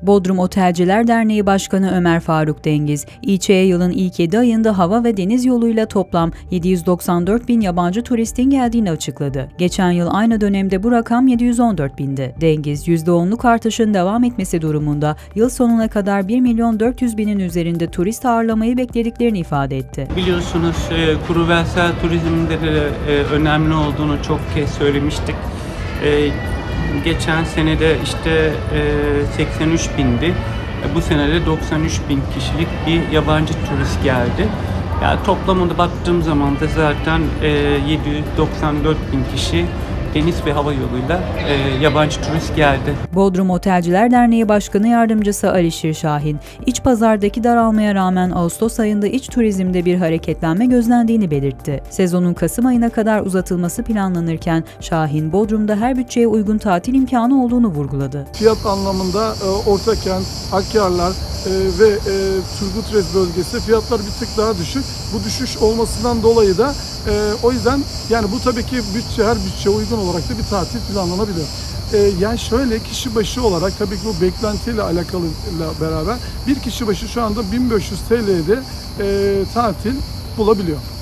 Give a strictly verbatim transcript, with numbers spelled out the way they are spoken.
Bodrum Otelciler Derneği Başkanı Ömer Faruk Dengiz, ilçeye yılın ilk yedi ayında hava ve deniz yoluyla toplam yedi yüz doksan dört bin yabancı turistin geldiğini açıkladı. Geçen yıl aynı dönemde bu rakam yedi yüz on dört bindi. Dengiz, yüzde onluk artışın devam etmesi durumunda yıl sonuna kadar bir milyon dört yüz binin üzerinde turist ağırlamayı beklediklerini ifade etti. Biliyorsunuz e, kurumsal turizmde de e, önemli olduğunu çok kez söylemiştik. E, geçen senede işte e, seksen üç bindi. E, bu senede doksan üç bin kişilik bir yabancı turist geldi. Yani toplamında baktığım zaman da zaten e, yedi yüz doksan dört bin kişi deniz ve hava yoluyla e, yabancı turist geldi. Bodrum Otelciler Derneği Başkanı Yardımcısı Alişir Şahin, iç pazardaki daralmaya rağmen Ağustos ayında iç turizmde bir hareketlenme gözlendiğini belirtti. Sezonun Kasım ayına kadar uzatılması planlanırken Şahin, Bodrum'da her bütçeye uygun tatil imkanı olduğunu vurguladı. Fiyat anlamında e, Ortakent, Akyarlar e, ve e, Turgutrez bölgesi fiyatlar bir tık daha düşük. Bu düşüş olmasından dolayı da e, o yüzden yani bu tabii ki bütçe her bütçe uygun olarak da bir tatil planlanabilir. Ee, yani şöyle kişi başı olarak tabii ki bu beklentiyle alakalı beraber bir kişi başı şu anda bin beş yüz T L'de e, tatil bulabiliyor.